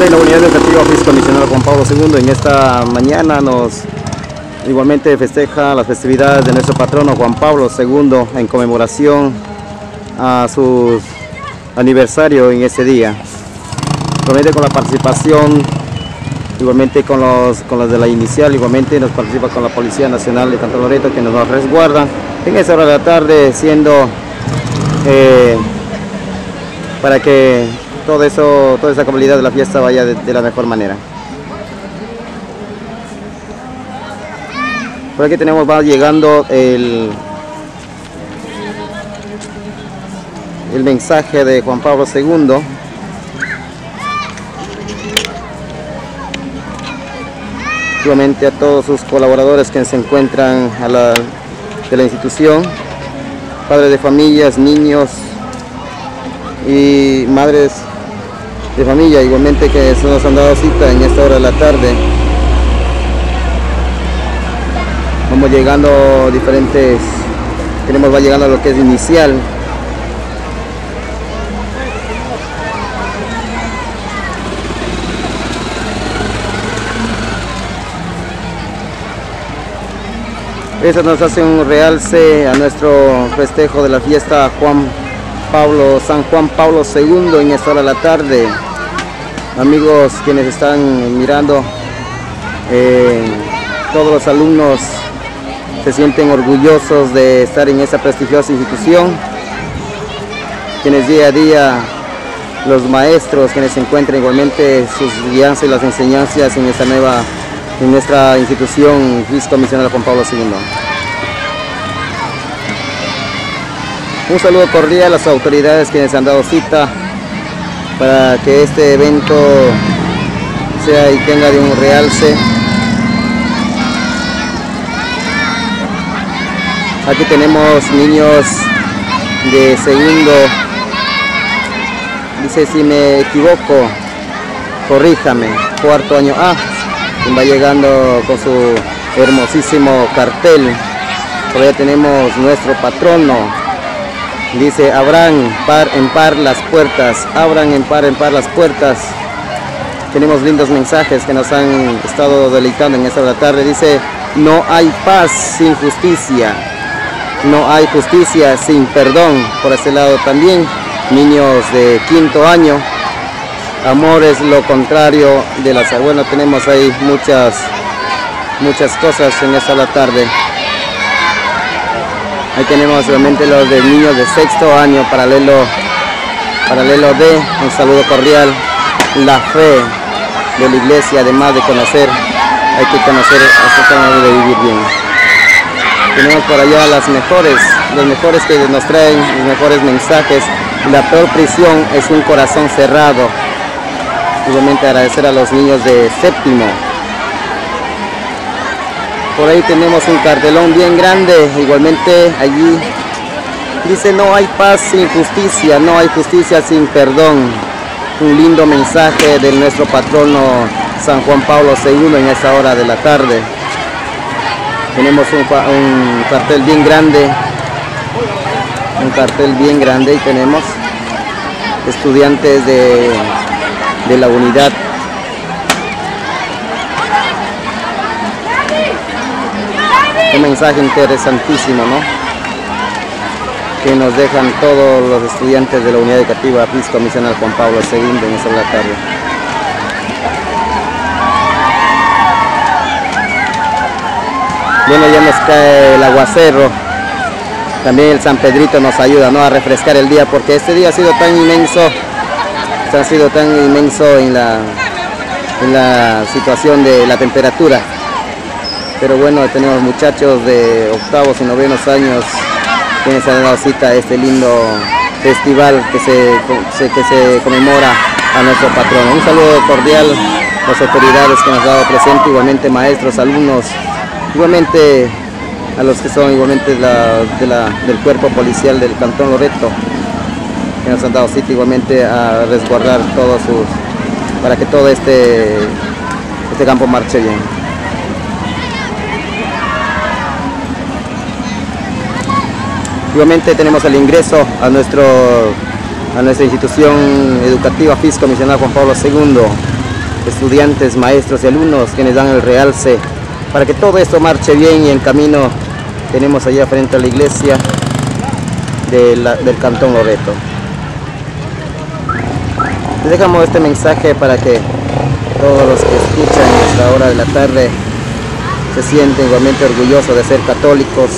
en la unidad educativa Fisco Misionero Juan Pablo II. En esta mañana igualmente festeja las festividades de nuestro patrono Juan Pablo II en conmemoración a su aniversario en este día. Igualmente con la participación, igualmente con los de la inicial, igualmente nos participa con la Policía Nacional de Cantón Loreto, que nos resguardan en esta hora de la tarde, siendo para que toda esa comunidad de la fiesta vaya de la mejor manera. Por aquí va llegando el mensaje de Juan Pablo II. Igualmente a todos sus colaboradores que se encuentran de la institución, padres de familias, niños y madres de familia, igualmente que nos han dado cita en esta hora de la tarde. Vamos llegando diferentes, va llegando a lo que es inicial. Eso nos hace un realce a nuestro festejo de la fiesta San Juan Pablo II en esta hora de la tarde. Amigos quienes están mirando, todos los alumnos se sienten orgullosos de estar en esa prestigiosa institución, quienes día a día, los maestros quienes se encuentran igualmente sus guianzas y las enseñanzas en nuestra institución Fisco Misionero Juan Pablo II. Un saludo cordial a las autoridades quienes han dado cita para que este evento sea y tenga de un realce. Aquí tenemos niños de segundo, dice, si me equivoco, corríjame, cuarto año A, quien va llegando con su hermosísimo cartel. Por allá tenemos nuestro patrono. Dice, abran par en par las puertas, abran en par las puertas. Tenemos lindos mensajes que nos han estado deleitando en esta hora de la tarde. Dice, no hay paz sin justicia, no hay justicia sin perdón. Por ese lado también, niños de quinto año, amor es lo contrario del azar. Bueno, tenemos ahí muchas cosas en esta hora de la tarde. Ahí tenemos realmente los de niños de sexto año, paralelo D, un saludo cordial. La fe de la iglesia, además de conocer, hay que conocer hasta cómo de vivir bien. Tenemos por allá los mejores que nos traen los mejores mensajes. La peor prisión es un corazón cerrado. Igualmente agradecer a los niños de séptimo. Por ahí tenemos un cartelón bien grande, igualmente allí dice, no hay paz sin justicia, no hay justicia sin perdón. Un lindo mensaje de nuestro patrono San Juan Pablo II en esta hora de la tarde. Tenemos un cartel bien grande, y tenemos estudiantes de la unidad. Un mensaje interesantísimo, ¿no?, que nos dejan todos los estudiantes de la unidad educativa Fisco Misionero Juan Pablo II en esta hora de la tarde. Bueno, ya nos cae el aguacero. También el San Pedrito nos ayuda, ¿no?, a refrescar el día, porque este día ha sido tan inmenso, en la situación de la temperatura. Pero bueno, tenemos muchachos de octavos y novenos años quienes se han dado cita a este lindo festival que se conmemora a nuestro patrono. Un saludo cordial a las autoridades que nos han dado presente, igualmente maestros, alumnos, igualmente a los que son igualmente del cuerpo policial del Cantón Loreto, que nos han dado cita igualmente a resguardar para que todo este campo marche bien. Igualmente tenemos el ingreso a nuestra institución educativa Fisco Misionero Juan Pablo II. estudiantes, maestros y alumnos quienes dan el realce para que todo esto marche bien. Y en camino tenemos allá frente a la iglesia del Cantón Loreto. Les dejamos este mensaje para que todos los que escuchan a esta hora de la tarde se sienten igualmente orgullosos de ser católicos.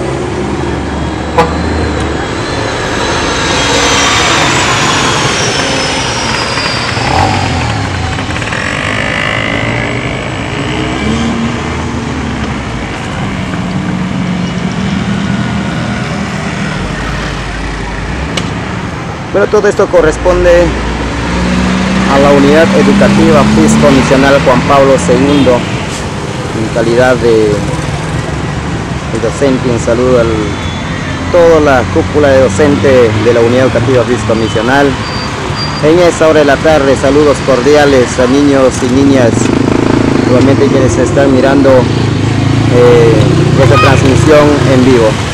Bueno, todo esto corresponde a la unidad educativa Fisco Misional Juan Pablo II, en calidad de docente. Un saludo a toda la cúpula de docente de la unidad educativa Fisco Misional. En esta hora de la tarde, saludos cordiales a niños y niñas, igualmente quienes están mirando esta transmisión en vivo.